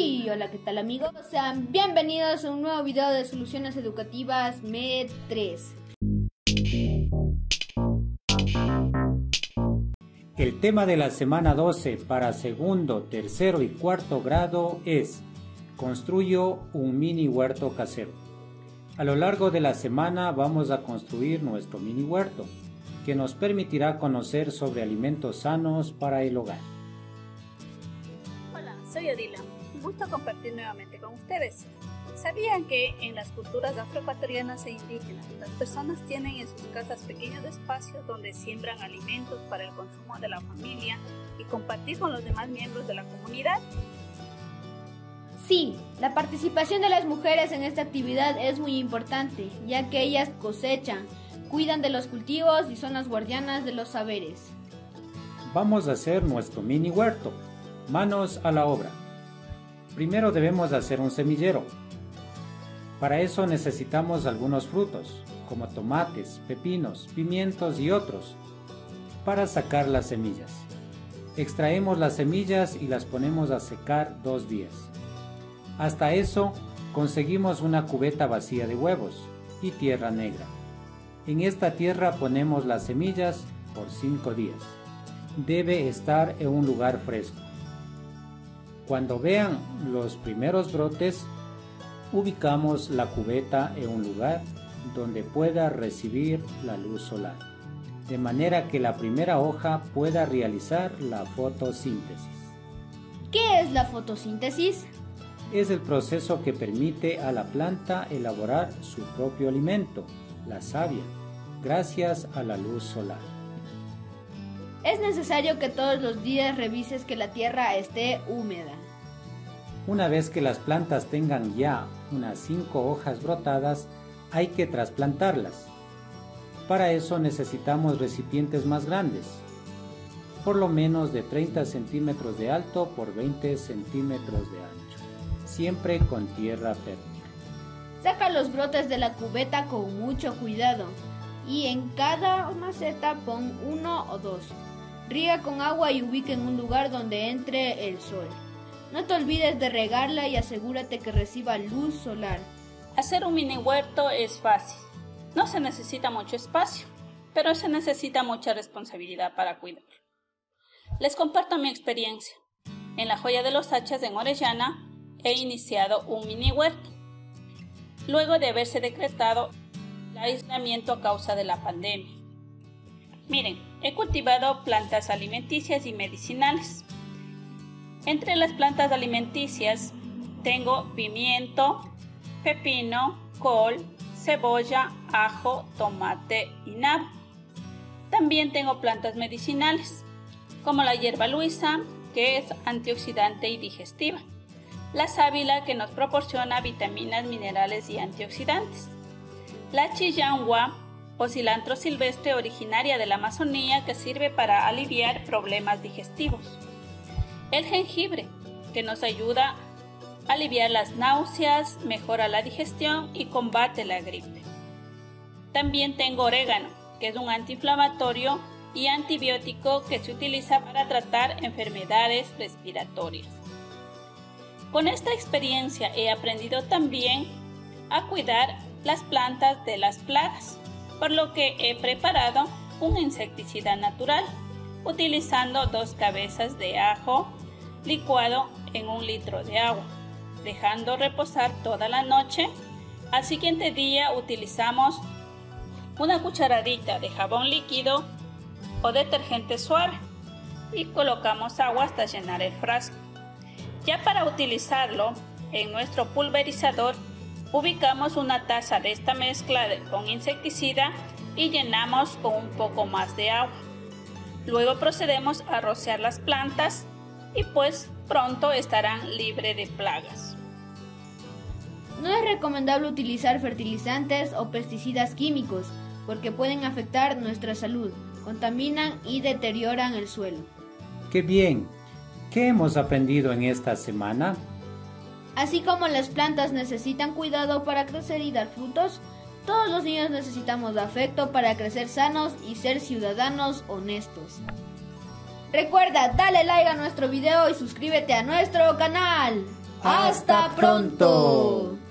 Y hola, ¿qué tal amigos? Sean bienvenidos a un nuevo video de Soluciones Educativas MED 3. El tema de la semana 12 para segundo, tercero y cuarto grado es Construyo un mini huerto casero. A lo largo de la semana vamos a construir nuestro mini huerto, que nos permitirá conocer sobre alimentos sanos para el hogar. Hola, soy Odila. Un gusto compartir nuevamente con ustedes. ¿Sabían que en las culturas afroecuatorianas e indígenas, las personas tienen en sus casas pequeños espacios donde siembran alimentos para el consumo de la familia y compartir con los demás miembros de la comunidad? Sí, la participación de las mujeres en esta actividad es muy importante, ya que ellas cosechan, cuidan de los cultivos y son las guardianas de los saberes. Vamos a hacer nuestro mini huerto. Manos a la obra. Primero debemos hacer un semillero. Para eso necesitamos algunos frutos, como tomates, pepinos, pimientos y otros, para sacar las semillas. Extraemos las semillas y las ponemos a secar 2 días. Hasta eso, conseguimos una cubeta vacía de huevos y tierra negra. En esta tierra ponemos las semillas por 5 días. Debe estar en un lugar fresco. Cuando vean los primeros brotes, ubicamos la cubeta en un lugar donde pueda recibir la luz solar, de manera que la primera hoja pueda realizar la fotosíntesis. ¿Qué es la fotosíntesis? Es el proceso que permite a la planta elaborar su propio alimento, la savia, gracias a la luz solar. Es necesario que todos los días revises que la tierra esté húmeda. Una vez que las plantas tengan ya unas 5 hojas brotadas, hay que trasplantarlas. Para eso necesitamos recipientes más grandes, por lo menos de 30 centímetros de alto por 20 centímetros de ancho, siempre con tierra fértil. Saca los brotes de la cubeta con mucho cuidado y en cada maceta pon 1 o 2. Riega con agua y ubica en un lugar donde entre el sol. No te olvides de regarla y asegúrate que reciba luz solar. Hacer un mini huerto es fácil. No se necesita mucho espacio, pero se necesita mucha responsabilidad para cuidarlo. Les comparto mi experiencia. En la Joya de los Hachas en Orellana he iniciado un mini huerto, luego de haberse decretado el aislamiento a causa de la pandemia. Miren, he cultivado plantas alimenticias y medicinales. Entre las plantas alimenticias tengo pimiento, pepino, col, cebolla, ajo, tomate y nabo. También tengo plantas medicinales, como la hierba luisa, que es antioxidante y digestiva, la sábila, que nos proporciona vitaminas, minerales y antioxidantes, la chillangua o cilantro silvestre originaria de la Amazonía, que sirve para aliviar problemas digestivos, el jengibre, que nos ayuda a aliviar las náuseas, mejora la digestión y combate la gripe. También tengo orégano, que es un antiinflamatorio y antibiótico que se utiliza para tratar enfermedades respiratorias. Con esta experiencia he aprendido también a cuidar las plantas de las plagas, por lo que he preparado un insecticida natural, utilizando 2 cabezas de ajo licuado en 1 litro de agua, dejando reposar toda la noche. Al siguiente día utilizamos una cucharadita de jabón líquido o detergente suave y colocamos agua hasta llenar el frasco. Ya para utilizarlo en nuestro pulverizador, ubicamos una taza de esta mezcla con insecticida y llenamos con un poco más de agua. Luego procedemos a rociar las plantas y pues pronto estarán libres de plagas. No es recomendable utilizar fertilizantes o pesticidas químicos porque pueden afectar nuestra salud, contaminan y deterioran el suelo. ¡Qué bien! ¿Qué hemos aprendido en esta semana? Así como las plantas necesitan cuidado para crecer y dar frutos, todos los niños necesitamos afecto para crecer sanos y ser ciudadanos honestos. Recuerda, dale like a nuestro video y suscríbete a nuestro canal. ¡Hasta pronto!